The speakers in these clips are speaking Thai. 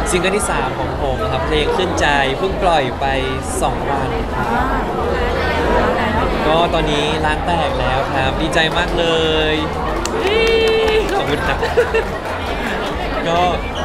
ซิงเกิลที่3ของผมครับเพลงขึ้นใจเพิ่งปล่อยไป2 วันก็ตอนนี้ร้านแตกแล้วครับดีใจมากเลยขอบคุณครับก็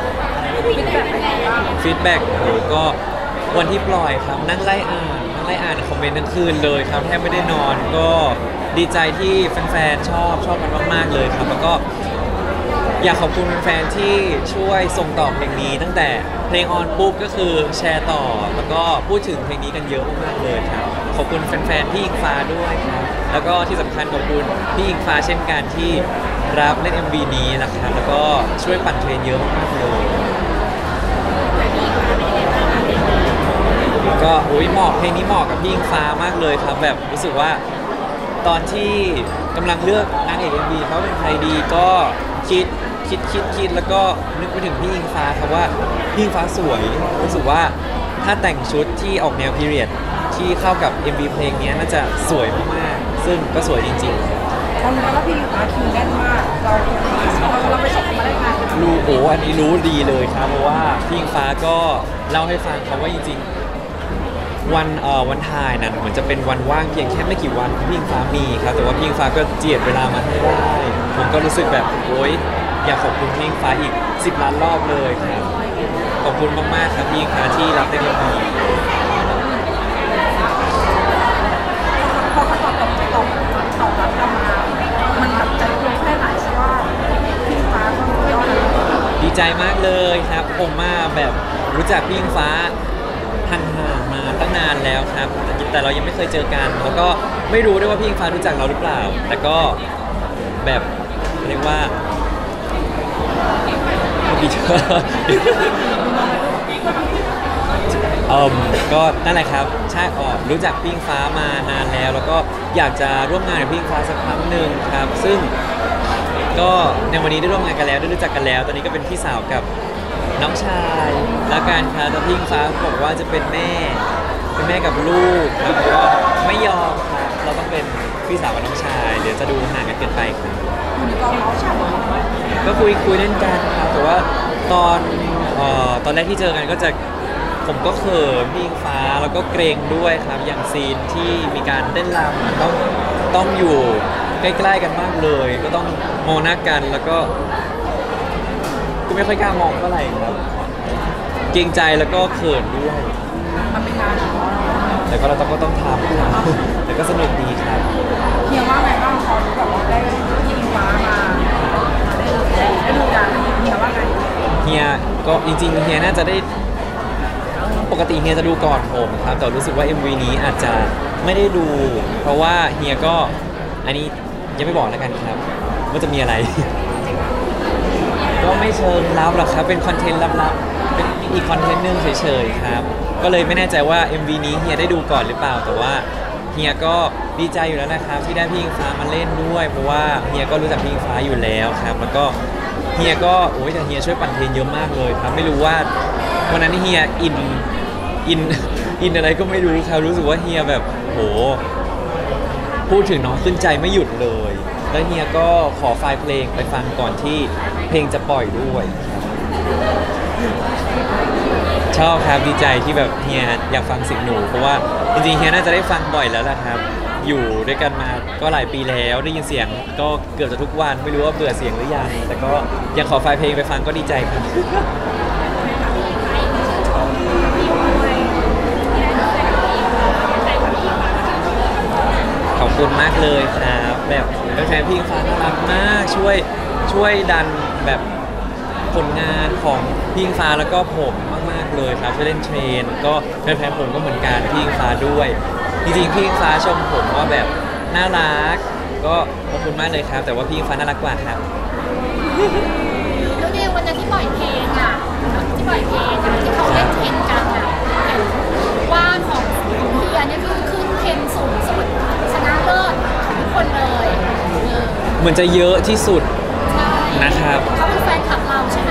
ฟีดแบ็กโหก็วันที่ปล่อยครับนั่งไล่อ่านคอมเมนต์ทั้งคืนเลยครับแทบไม่ได้นอนก็ดีใจที่แฟนๆชอบกันมากๆเลยครับแล้วก็อยากขอบคุณแฟนๆที่ช่วยส่งต่อเพลงนี้ตั้งแต่เพลงออนปุ๊บก็คือแชร์ต่อแล้วก็พูดถึงเพลงนี้กันเยอะมากๆเลยครับขอบคุณแฟนๆพี่อิงฟ้าด้วยครับแล้วก็ที่สำคัญขอบคุณพี่อิงฟ้าเช่นกันที่รับเล่น MV นี้นะครับแล้วก็ช่วยปั่นเทรนเยอะมากๆเลยก็เหมาะเพลงนี้เหมาะกับพี่อิงฟ้ามากเลยครับแบบรู้สึกว่าตอนที่กำลังเลือกนางเอก MV เขาเป็นใครดีก็คิดแล้วก็นึกไปถึงพี่อิงฟ้าครับว่าพี่อิงฟ้าสวยรู้สึกว่าถ้าแต่งชุดที่ออกแนวพีเรียดที่เข้ากับ MV เพลงนี้น่าจะสวยมากๆซึ่งก็สวยจริงๆคนเราพี่ฟ้าคิวแน่นมากเราไปส่งมาได้ไงรู้อันนี้รู้ดีเลยครับเพราะว่าพี่อิงฟ้าก็เล่าให้ฟังครับว่าจริงๆวันถ่ายนั้นเหมือนจะเป็นวันว่างเพียงแค่ไม่กี่วันที่พี่อิงฟ้ามีครับแต่ว่าพี่อิงฟ้าก็เจียดเวลามาให้ได้ผมก็รู้สึกแบบอยากขอบคุณพี่อิงฟ้าอีก10 ล้านรอบเลยครับขอบคุณมากๆครับพี่อิงฟ้าที่รับได้ดีพอเขาตอบรับกลับมามันแบบใจเย็นแค่ไหนเพราะว่าพี่ฟ้าก็ยอดดีใจมากเลยครับผมมาแบบรู้จักพี่อิงฟ้าห่างๆมาตั้งนานแล้วครับแต่เรายังไม่เคยเจอกันแล้วก็ไม่รู้ด้วยว่าพี่อิงฟ้ารู้จักเราหรือเปล่าแต่ก็แบบเรียกว่าพี่เจอก็นั่นแหละครับใช่รู้จักพี่อิงฟ้ามานานแล้วก็อยากจะร่วมงานกับพี่อิงฟ้าสักครั้งหนึ่งครับซึ่งก็ในวันนี้ได้ร่วมงานกันแล้วได้รู้จักกันแล้วตอนนี้ก็เป็นพี่สาวกับน้องชายและการครับแต่พี่อิงฟ้าบอกว่าจะเป็นแม่กับลูกครับก็ไม่ยอมครับเราต้องเป็นพี่สาวกับน้องชายเดี๋ยวจะดูห่างกันเกินไปครับก็คุยเล่นกันครับแต่ว่าตอนแรกที่เจอกันก็จะผมก็เขินพี่อิงฟ้าแล้วก็เกรงด้วยครับอย่างซีนที่มีการเต้นรำต้องอยู่ใกล้ๆกันมากเลยก็ต้องมองหน้ากันแล้วก็ไม่ค่อยกล้ามองเท่าไหร่ครับเกรงใจแล้วก็เขินด้วยมันเป็นงานแต่ก็เราต้องทำแต่ก็สนุกดีครับเฮียว่าไงบ้างพอแบบว่าได้ยิงฟ้ามาได้ดูงานเฮียว่าไงเฮียก็จริงๆเฮียน่าจะได้ปกติเฮียจะดูก่อนผมครับแต่รู้สึกว่า MV นี้อาจจะไม่ได้ดูเพราะว่าเฮียก็อันนี้ยังไม่บอกแล้วกันครับว่าจะมีอะไรก็ไม่เชิงลับหรอกครับเป็นคอนเทนต์ลับๆเป็นอีกคอนเทนต์นึงเฉยๆครับก็เลยไม่แน่ใจว่า MV นี้เฮียได้ดูก่อนหรือเปล่าแต่ว่าเฮียก็ดีใจอยู่แล้วนะครับที่ได้พี่อิงฟ้ามาเล่นด้วยเพราะว่าเฮียก็รู้จักพี่อิงฟ้าอยู่แล้วครับแล้วก็เฮียก็แต่เฮียช่วยปั่นเทรนเยอะมากเลยครับไม่รู้ว่าวันนั้นเฮียอินอะไรก็ไม่รู้ครับรู้สึกว่าเฮียแบบพูดถึงน้องขึ้นใจไม่หยุดเลยแล้วเฮียก็ขอไฟล์เพลงไปฟังก่อนที่เพลงจะปล่อยด้วยชอบครับดีใจที่แบบเฮียอยากฟังเสียงหนูเพราะว่าจริงๆเฮียน่าจะได้ฟังบ่อยแล้วล่ะครับอยู่ด้วยกันมาก็หลายปีแล้วได้ยินเสียงก็เกือบจะทุกวันไม่รู้ว่าเบื่อเสียงหรือยังแต่ก็อยากขอไฟล์เพลงไปฟังก็ดีใจครับขอบคุณมากเลยครับแบบแฟนพี่อิงฟ้าน่ารักมากช่วยดันแบบผลงานของพี่อิงฟ้าแล้วก็ผมมากๆเลยครับช่วยเล่นเทรนก็แฟนผมก็เหมือนกันพี่อิงฟ้าด้วยจริงๆพี่อิงฟ้าชมผมว่าแบบน่ารักก็ขอบคุณมากเลยครับแต่ว่าพี่อิงฟ้าน่ารักกว่าครับแล้วเนี่ยวันนั้นที่ปล่อยเพลงที่เขาเล่นเทรนกันว่าของเฮียเนี่ยคือขึ้นเทรนสูงสุดชนะเลิศของทุกคนเลยเหมือนจะเยอะที่สุดนะครับเขาเป็นแฟนคลับเราใช่ไหม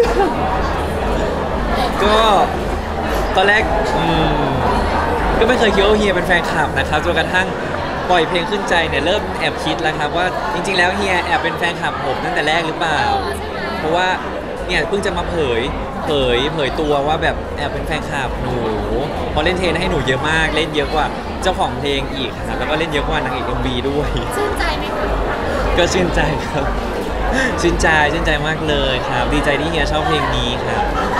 ก็ตอนแรกก็ไม่เคยคิดว่าเฮียเป็นแฟนคลับนะครับจนกระทั่งปล่อยเพลงขึ้นใจเนี่ยเริ่มแอบคิดแล้วครับว่าจริงๆแล้วเฮียแอบเป็นแฟนคลับผมตั้งแต่แรกหรือเปล่าเพราะว่าเนี่ยเพิ่งจะมาเผยเผยตัวว่าแบบแอบเป็นแฟนคลับหนูเพราะเล่นเทรนให้หนูเยอะมากเล่นเยอะกว่าเจ้าของเพลงอีกครับแล้วก็เล่นเยอะกว่านางเอก MV ด้วยชื่นใจไหมคะก็ชื่นใจครับ ชื่นใจมากเลยครับ ดีใจที่เฮียชอบเพลงนี้ครับ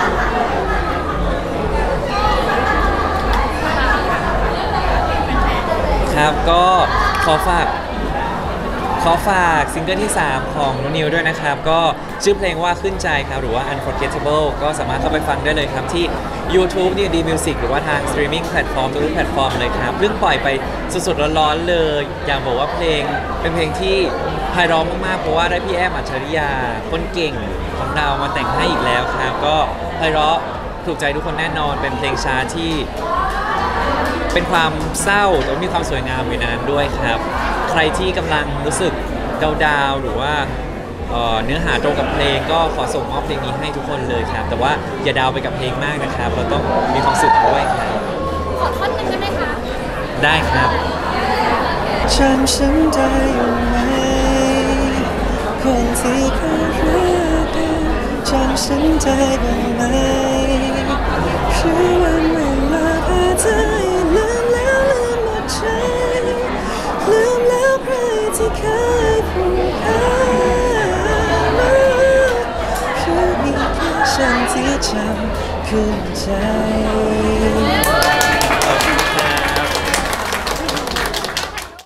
ครับก็ขอฝากซิงเกิลที่ 3 ของนุนิวด้วยนะครับ ก็ชื่อเพลงว่าขึ้นใจครับ หรือว่า Unforgettable ก็สามารถเข้าไปฟังได้เลยครับ ที่ YouTube นี่ดีมิวสิกหรือว่าทางสตรีมมิ่งแพลตฟอร์มทุกแพลตฟอร์มเลยครับเพิ่งปล่อยไปสดๆร้อนๆเลย อยากบอกว่าเพลงเป็นเพลงที่ไพเราะมากๆ เพราะว่าได้พี่แอมอัจฉริยาคนเก่งของเรามาแต่งให้อีกแล้วครับ ก็ไพเราะถูกใจทุกคนแน่นอนเป็นเพลงช้าที่ เป็นความเศร้าแต่ว่ามีความสวยงามอยู่ในนั้นด้วยครับ ใครที่กำลังรู้สึกดาวๆหรือว่าเนื้อหาตรงกับเพลงก็ขอส่งมอบเพลงนี้ให้ทุกคนเลยครับ แต่ว่าอย่าดาวไปกับเพลงมากนะครับ เราต้องมีความสุขด้วยครับขอท่อนหนึ่งได้ไหมคะได้ครับจำฉันได้ไหมคนที่เคยรักกันจำฉันได้บ้างไหมคือวันเวลาพาเธอลืมแล้วลืมหมดใจลืมแล้วใครที่เคยผูกพันคือมีแค่ฉันที่จำขึ้นใจ